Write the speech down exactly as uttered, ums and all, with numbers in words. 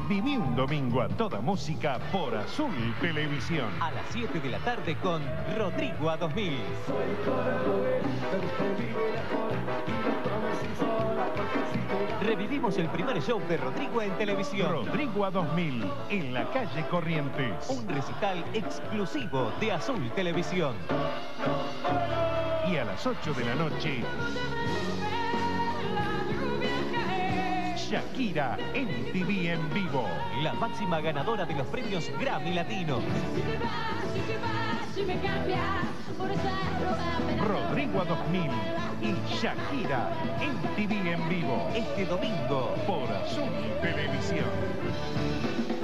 Viví un domingo a toda música por Azul Televisión. A las siete de la tarde con Rodrigo a dos mil. Revivimos el primer show de Rodrigo en televisión. Rodrigo a dos mil, en la calle Corrientes. Un recital exclusivo de Azul Televisión. Y a las ocho de la noche, Shakira M T V en vivo. La máxima ganadora de los premios Grammy Latino. Rodrigo a dos mil y Shakira M T V en vivo. Este domingo por Azul Televisión.